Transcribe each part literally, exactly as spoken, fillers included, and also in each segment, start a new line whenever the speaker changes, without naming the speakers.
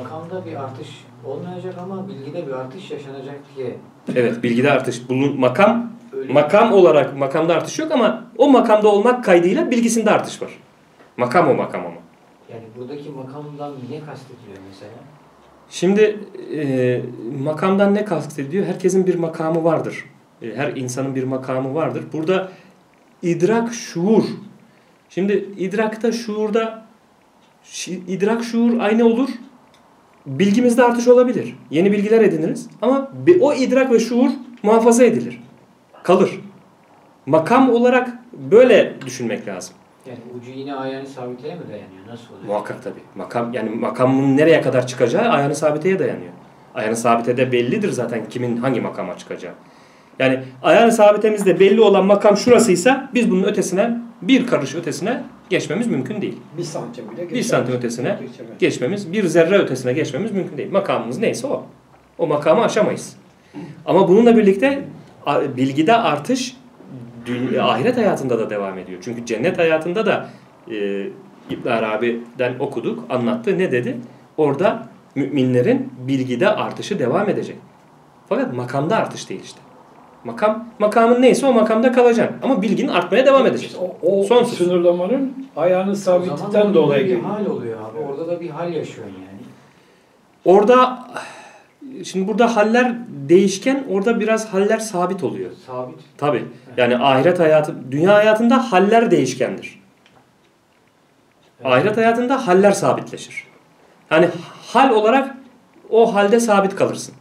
Makamda bir artış olmayacak ama bilgide bir artış yaşanacak diye.
Evet, bilgide artış. Bulun, makam
Öyle
makam olarak makamda artış yok ama o makamda olmak kaydıyla bilgisinde artış var. Makam o makam ama.
Yani buradaki makamdan ne kastediliyor mesela?
Şimdi e, makamdan ne kastediliyor? Herkesin bir makamı vardır. E, her insanın bir makamı vardır. Burada idrak, şuur. Şimdi idrakta, şuurda idrak, şuur aynı olur. Bilgimizde artış olabilir. Yeni bilgiler ediniriz. Ama o idrak ve şuur muhafaza edilir. Kalır. Makam olarak böyle düşünmek lazım.
Yani ucu yine ayağını sabiteye mi dayanıyor? Nasıl oluyor?
Muhakkak tabii. Makam, yani makamın nereye kadar çıkacağı ayağını sabiteye dayanıyor. Ayağını sabitede bellidir zaten kimin hangi makama çıkacağı. Yani ayağını sabitemizde belli olan makam şurasıysa biz bunun ötesine, bir karış ötesine geçmemiz mümkün değil.
Bir santim bile geçemez.
Bir santim ötesine geçmemiz, bir zerre ötesine geçmemiz mümkün değil. Makamımız neyse o. O makamı aşamayız. Ama bununla birlikte bilgide artış dünya, ahiret hayatında da devam ediyor. Çünkü cennet hayatında da e, İbn Arabi'den okuduk, anlattı. Ne dedi? Orada müminlerin bilgide artışı devam edecek. Fakat makamda artış değil işte. Makam, makamın neyse o makamda kalacaksın. Ama bilgin artmaya devam edecek.
İşte o, o
Sonsuz.
sınırlamanın ayağını sabitten dolayı
bir
geliyor.
hal oluyor abi. Orada da bir hal yaşıyorsun yani.
Orada şimdi burada haller değişken, orada biraz haller sabit oluyor.
Sabit.
Tabii. Yani ahiret hayatı, dünya hayatında haller değişkendir.
Evet.
Ahiret hayatında haller sabitleşir. Yani hal olarak o halde sabit kalırsın.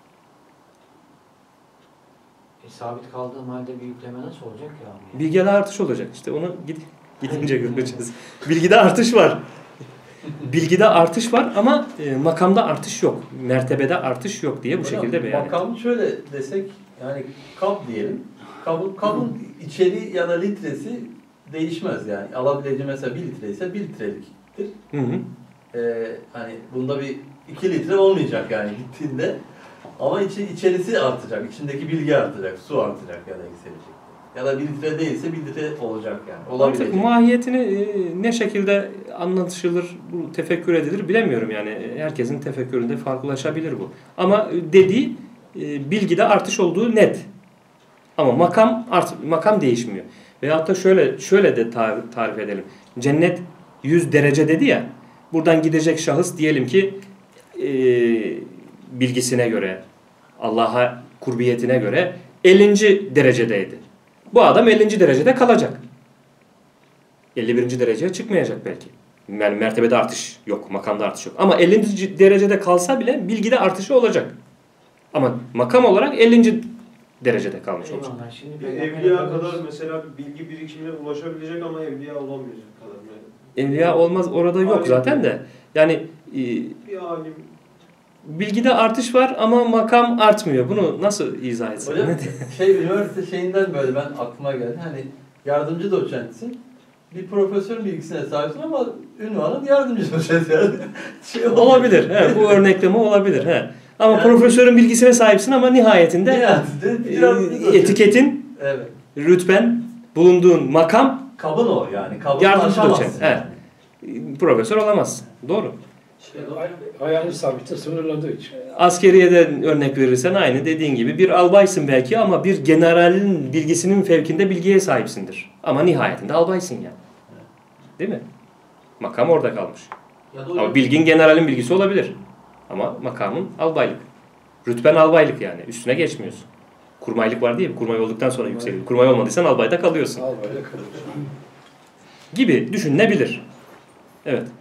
E, sabit kaldığım halde bir yükleme nasıl olacak ya abi?
Bilgide artış olacak. İşte onu gidince göreceğiz. Bilgide artış var. Bilgide artış var ama e, makamda artış yok. Mertebede artış yok diye bu
Hocam,
şekilde beyan ettim.
makam şöyle desek, yani kap diyelim. Kabın, kabın içeriği ya da litresi değişmez yani. Alabileceği mesela bir litre ise bir litreliktir.
Hı hı.
Ee, hani bunda bir iki litre olmayacak yani gittiğinde. Ama içi, içerisi artacak. İçindeki bilgi artacak. Su artacak ya da yükselecek. Ya da bir litre değilse bir litre olacak yani. Olabilecek.
Artık mahiyetini e, ne şekilde anlatılır, bu tefekkür edilir bilemiyorum yani. Herkesin tefekküründe farklılaşabilir bu. Ama dediği e, bilgide artış olduğu net. Ama makam art, makam değişmiyor. Veyahut da şöyle şöyle de tarif, tarif edelim. Cennet yüz derece dedi ya. Buradan gidecek şahıs diyelim ki e, bilgisine göre, Allah'a kurbiyetine göre ellinci derecedeydi. Bu adam ellinci derecede kalacak. elli birinci dereceye çıkmayacak belki. Yani mertebede artış yok, makamda artış yok. Ama ellinci derecede kalsa bile bilgide artışı olacak. Ama makam olarak ellinci derecede kalmış olacak.
Eyvallah. Şimdi
Bir
Peygamber
evliya
Efendimiz-
kadar mesela bir bilgi birikimine ulaşabilecek ama evliya olamayacak kadar. Yani.
Evliya olmaz orada yok zaten de. Yani e,
Bir alim.
bilgide artış var ama makam artmıyor. Bunu nasıl izah etsin?
Hocam şey üniversite şeyinden böyle ben aklıma geldi. Hani yardımcı doçentsin. Bir profesörün bilgisine sahipsin ama ünvanın yardımcı doçent yani. Şey
Olabilir. He, bu örnekleme olabilir. He. Ama
Yani-
profesörün bilgisine sahipsin ama nihayetinde
Nihayetinde
e,
yardımcı doçent.
etiketin,
Evet.
rütben, bulunduğun makam
Kabın o yani. Kabını
yardımcı
aşamazsın
doçent.
yani.
He. Profesör olamazsın. Doğru.
Ay- ayağını sabite sınırladığı için.
Askeriyeden örnek verirsen aynı dediğin gibi bir albaysın belki ama bir generalin bilgisinin fevkinde bilgiye sahipsindir. Ama nihayetinde albaysın yani. Değil mi? Makam orada kalmış.
Ya da
Ama bilgin generalin bilgisi olabilir. Ama makamın albaylık. Rütben albaylık yani. Üstüne geçmiyorsun. Kurmaylık var diye. Kurmay olduktan sonra yükseliyor. Kurmay olmadıysan albayda kalıyorsun.
Al böyle kalır.
Gibi düşünülebilir. Evet.